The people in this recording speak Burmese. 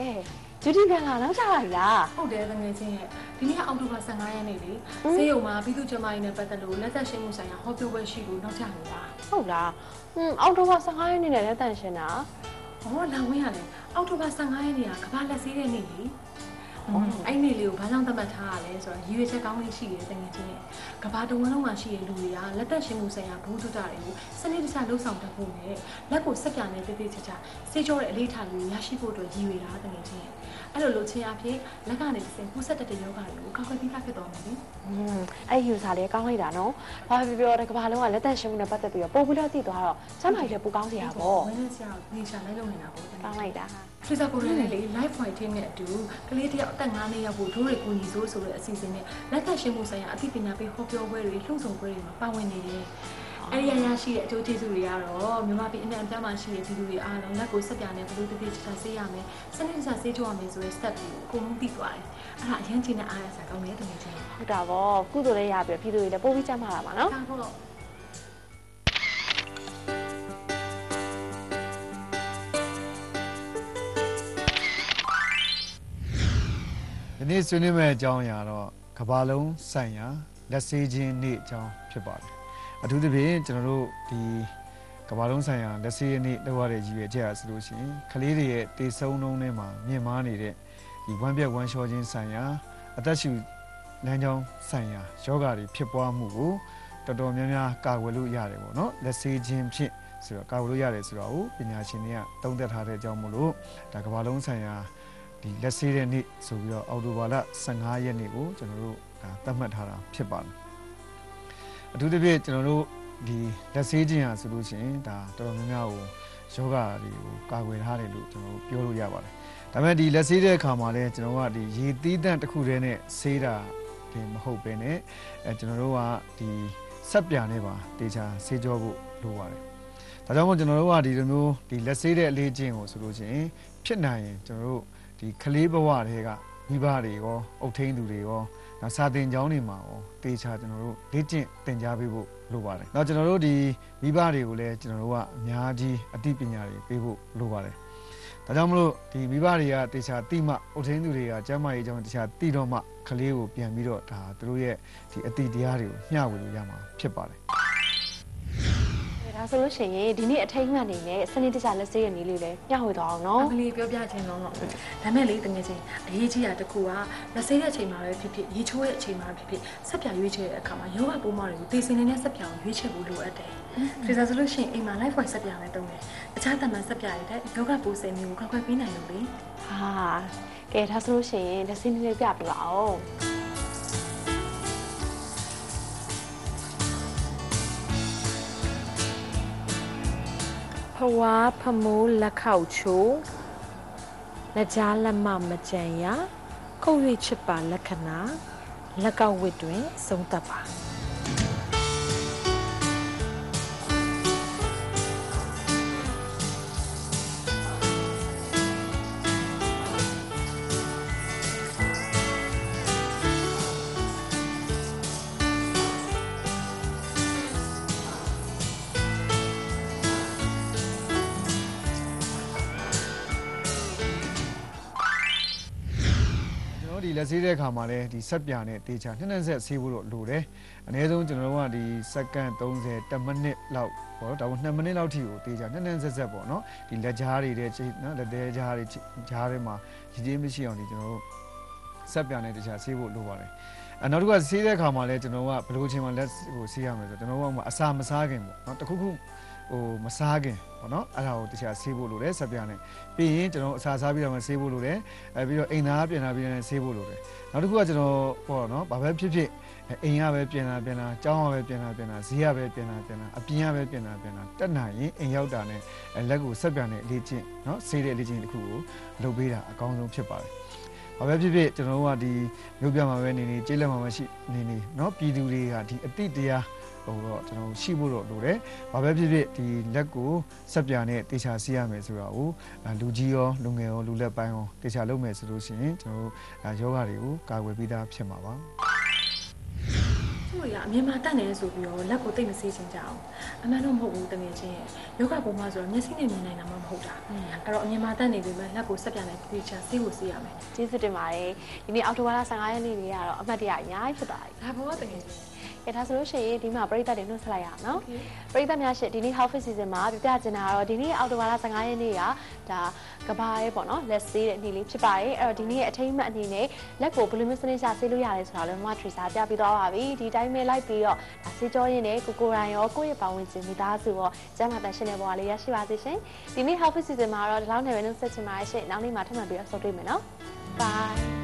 ဂျူတီပြန်လာနောက်ကြပါလားဟုတ်တယ်တကယ်ချင်းရဲ့ဒီနေ့အောက်တိုဘာ15ရက်နေ့လေဆေးရုံမှာပြည်သူ့ကျန်းမာရေးနဲ့ပတ်သက်လို့လက်သက်ရှင်းမှုဆိုင်ရာဟောပြောပွဲရှိလို့နောက်ကျနေတာဟုတ်လားအောက်တိုဘာ15ရက်နေ့နဲ့လက်သက်ရှင်းတာဟောလာဝင်ရတယ်အောက်တိုဘာ15ရက်နေ့ကကမ္ဘာလက်ဆေးတဲ့နေ့လေအဲ့နေ့လေးကိုဘာကြောင့်သတ်မှတ်ထားရလဲဆိုတော့ရည်ရွယ်ချက်ကောင်းလေးရှိတယ်တကယ်ချင်းရဲ့ကမ္ဘာတဝန်းလုံးမှာရှိတဲ့လူတွေကလက်သက်ရှင်းမှုဆိုင်ရာဘုဒ္ဓတာတွေကိုစနစ်တကျလှုပ်ဆောင်တတ်ဖို့နဲ့လက်ကိုစက်ပြနဲ့တေးသေးချာချာစေးကြောတဲ့အလေးထားလေးရရှိဖို့အတွက်ရည်ရွယ်တာတကယ်ချင်းရဲ့အဲ့လိုလုပ်ခြင်းအဖြစ်လက်ကနေတစ်ဆင့်ကူးဆက်တဲ့ယောဂတွေကိုကောက်ွယ်ပြီးသားဖြစ်သွားမယ်လေအဲ့ယူစာလေးကောင်းလိုက်တာနော်ဘာဖြစ်ပြောတဲ့ကမ္ဘာလုံးကလက်သက်ရှင်းမှုနဲ့ပတ်သက်ပြီးတော့ပို့ပြီးတော့သိသွားတော့စမ်းမိုက်လည်းပိုကောင်းစရာပေါ့ဝင်းနဲ့ဆရာနေချာလိုက်လုပ်နေတာပေါ့ကောင်းလိုက်တာဖရီဇာကိုရနဲ့လေ live fighting နဲ့အတူကလေးတယောက်အသက်9နှစ်ရောက်ဖို့ဒိုးတွေကိုညီစိုးဆိုတဲ့အစီအစဉ်နဲ့လက်သက်ရှင်းမှုဆိုင်ရာအသိပညာပေးဟောပြောပွဲတွေလှုပ်ဆောင်ပွဲတွေမှာပါဝင်နေတယ်အဲ့ဒီရရှိတဲ့အကျိုးကျေးဇူးတွေကတော့မြန်မာပြည်အနှံ့အပြားမှာရှိတဲ့ပြည်သူတွေအားလုံးလက်ကိုစက်ပြနဲ့ဘလို့တတိချာဆေးရမယ်စနစ်တကျဆေးကြောရမယ်ဆိုတဲ့ step တွေကိုအကုန်လုံးသိသွားတယ်အဲ့ဒါအရင်ချင်းနဲ့အားရစားကောင်းတယ်တကယ်ချင်းဟုတ်တာပေါ့ကုသိုလ်လေးရပြီးပြည်သူတွေလည်းပို့ပြီးကြမှာပါနော်ဟုတ်ပါဒီနေ့ဆွေးနွေးမယ့်အကြောင်းအရာတော့ကမ္ဘာလုံးဆိုင်ရာလက်ဆေးခြင်းနေ့အကြောင်းဖြစ်ပါတယ်အထူးသဖြင့်ကျွန်တော်တို့ဒီကမ္ဘာလုံးဆိုင်ရာလက်ဆေးနေ့လောက်ရတဲ့ကြီးပဲကြရဆိုလို့ရှိရင်ကလေးတွေရဲ့တေဆုံးနှုန်းထဲမှာမြင့်မားနေတဲ့ဒီဝမ်းပြက်ဝမ်းလျှောခြင်းဆိုင်ရာအသက်ရှူလမ်းကြောင်းဆိုင်ရာယောဂတွေဖြစ်ပွားမှုကိုတော်တော်များများကာကွယ်လို့ရတယ်ပေါ့နော်လက်ဆေးခြင်းဖြင့်ဆိုတော့ကာကွယ်လို့ရတယ်ဆိုတော့ပညာရှင်တွေကသုံးသပ်ထားတဲ့အကြောင်းမို့လို့ဒါကမ္ဘာလုံးဆိုင်ရာဒီလက်ဆေးတဲ့နေ့ဆိုပြီးတော့အောက်တိုဘာလ15ရက်နေ့ကိုကျွန်တော်တို့ဒါသတ်မှတ်ထားတာဖြစ်ပါတယ်အထူးသဖြင့်ကျွန်တော်တို့ဒီလက်ဆေးခြင်းဟာဆိုလို့ရှိရင်ဒါတော်တော်များများကိုယောဂတွေကိုကာကွယ်ထားတယ်လို့ကျွန်တော်တို့ပြောလို့ရပါတယ်ဒါပေမဲ့ဒီလက်ဆေးတဲ့အခါမှာလည်းကျွန်တော်ကဒီရေသီးသန့်တစ်ခုတည်းနဲ့ဆေးတာဒီမဟုတ်ပဲနဲ့ကျွန်တော်တို့ကဒီဆက်ပြာနဲ့ပါတေချာဆေးကြောဖို့လိုပါတယ်ဒါကြောင့်မို့ကျွန်တော်တို့ကဒီလိုမျိုးဒီလက်ဆေးတဲ့အလေးချင်းကိုဆိုလို့ရှိရင်ဖြစ်နိုင်ရင်ကျွန်တော်တို့ဒီကလေးဘဝတွေကမိဘတွေရောအုပ်ထိန်းသူတွေရောစာသင်ကျောင်းတွေမှာရောတေချာကျွန်တော်တို့လေ့ကျင့်သင်ကြားပေးဖို့လိုပါတယ်။နောက်ကျွန်တော်တို့ဒီမိဘတွေကိုလည်းကျွန်တော်တို့ကအများကြီးအသိပညာတွေပေးဖို့လိုပါတယ်။ဒါကြောင့်မလို့ဒီမိဘတွေကတေချာတိမှအုပ်ထိန်းသူတွေကကျမ်းမာရေးကြောင့်တေချာတိတော့မှကလေးကိုပြန်ပြီးတော့ဒါသူတို့ရဲ့ဒီအသိတရားတွေကိုမျှဝေလို့ရမှာဖြစ်ပါတယ်။ဒါဆိုလို့ရှိရင်ဒီနေ့အထိတ်မှန်နေနဲ့စနစ်တကျလက်ဆေးရနေလေးလဲညှောက်ဝေသွားအောင်နော်အကလေးပြောပြခြင်းတော့ဒါမဲ့လေတကယ်ချင်းအရေးကြီးတာတခုကလက်ဆေးတဲ့အချိန်မှာပဲဖြစ်ဖြစ်ရေချိုးတဲ့အချိန်မှာဖြစ်ဖြစ်ဆက်ပြရွေးချယ်တဲ့အခါမှာယောဂပိုးမတွေကိုသိစင်နေတဲ့ဆက်ပြကိုရွေးချယ်ဖို့လိုအပ်တယ်ဒီစားဆိုလို့ရှိရင်အိမ်မှာ live voice ဆက်ပြပဲတုံးတယ်အခြားတမန်ဆက်ပြရတဲ့ယောဂပိုးစင်မျိုးကိုကောက်ွယ်ပေးနိုင်လို့လေဟာကဲဒါဆိုလို့ရှိရင်လက်ဆေးနေလေးပြပြပါအောင်ဖဝါဖမိုးလက်ခောက်ချိုးလက်ကြားလက်မမကြံရခုတ်၍ချစ်ပါလက္ခဏာလက်ကောက်ဝစ်တွင်သုံးသပ်ပါဒီလက်ဆေးတဲ့အခါမှာလည်းဒီဆက်ပြာနဲ့တေချာနှစ်နှစ်ဆက်ဆေးဖို့တော့လိုတယ်အနည်းဆုံးကျွန်တော်တို့ကဒီစက္ကန့်30 10မိနစ်လောက်ပေါ့ဒါမှ2မိနစ်လောက်ထိကိုတေချာနှစ်နှစ်ဆက်ပေါ့နော်ဒီလက်ကြားတွေတဲ့နော်လက်သေးကြားတွေကြားထဲမှာရည်ကြီးမရှိအောင်ဒီကျွန်တော်တို့ဆက်ပြာနဲ့တေချာဆေးဖို့လိုပါတယ်နောက်တစ်ခုကဆေးတဲ့အခါမှာလည်းကျွန်တော်ကဘယ်လိုအချိန်မှလက်ကိုဆေးရမလဲဆိုတော့ကျွန်တော်ကအစာမစားခင်ပေါ့နော်တခုခုမစားခင်ပေါ့နော်အဲ့ဒါကိုတခြားဆေးဖို့လိုတယ်ဆက်ပြနဲ့ပြီးရင်ကျွန်တော်အစာစားပြီးတော့မှဆေးဖို့လိုတယ်ပြီးတော့အိမ်သားပြန်လာပြီးတော့ဆေးဖို့လိုတယ်နောက်တစ်ခုကကျွန်တော်ပေါ့နော်ဘာပဲဖြစ်ဖြစ်အိမ်ရပဲပြန်လာကျောင်းရပဲပြန်လာဈေးရပဲပြန်လာအပြင်ရပဲပြန်လာတက်နိုင်ရင်အိမ်ရောက်တာနဲ့လက်ကိုဆက်ပြနဲ့လေ့ကျင့်နော်ဆေးတဲ့လေ့ကျင့်တစ်ခုကိုလုပ်ပေးတာအကောင်းဆုံးဖြစ်ပါတယ်ဘာပဲဖြစ်ဖြစ်ကျွန်တော်တို့ကဒီမြို့ပြမှာပဲနေကျေးလက်မှာမရှိနေเนาะပြည်သူတွေကဒီအတိတရားဟိုတော့ကျွန်တော်ရှိဖို့တော့လိုတယ်။ဘာပဲဖြစ်ဖြစ်ဒီလက်ကိုဆက်ပြာနဲ့တေချာစီးရမယ်ဆိုတာကိုလူကြီးရောလူငယ်ရောလူလက်ပိုင်းရောတေချာလုပ်မယ်ဆိုလို့ရှိရင်ကျွန်တော်တို့ယောဂတွေကိုကာကွယ်ပြီးသားဖြစ်မှာပါ။ကျမတို့ကအမြင်မှာတတ်နေဆိုပြီးတော့လက်ကိုတိတ်မစေးချင်ကြအောင်အမှန်တော့မဟုတ်ဘူးတကယ်ချင်းယောဂပုံမှဆိုတော့မျက်စိနဲ့မြင်နိုင်တာမှမဟုတ်တာအဲ့တော့အမြင်မှာတတ်နေပြီမဲ့လက်ကိုဆက်ပြန်လိုက်ပြီးချဆေးကိုဆေးရမယ်ကျေးဇူးတင်ပါတယ်ဒီနေ့အောက်တိုဘာလ15ရက်နေ့လေးကတော့အမှတ်တရအများကြီးဖြစ်သွားပြီဒါဘောတကယ်ချင်းကဲဒါဆိုလို့ရှိရင်ဒီမှာပရိသတ်တွေနှုတ်ဆက်လိုက်ရအောင်နော်ပရိသတ်များရှင့်ဒီနေ့ Health Season မှာပြပြချင်တာကတော့ဒီနေ့အောက်တိုဘာလ15ရက်နေ့ကဒါကဘာရဲပေါ့နော်လက်ဆေးတဲ့နေ့လေးဖြစ်ပါတယ်အဲ့တော့ဒီနေ့ရဲ့အထိမ်းအမှတ်အနေနဲ့လက်ကိုဘယ်လိုမျိုးစနစ်ချဆေးလို့ရတယ်ဆိုတာလည်းမမထရီစာပြပြီးသွားပါပြီဒီတိုင်းပဲလိုက်ပြီးတော့ဒါဆေးကြောရင်းနဲ့ကိုရိုင်းရောကိုယ့်ရဲ့ပတ်ဝန်းကျင်မိသားစုရောကျန်းမာတန်ရှင်းတဲ့ဘဝလေးရရှိပါစေရှင်ဒီနေ့ Health Season မှာတော့ဒီလောက်နဲ့ပဲနှုတ်ဆက်ချင်ပါတယ်ရှင့်နောက်နေ့မှာထပ်မံပြီးတော့ဆုံတွေ့မယ်နော် Bye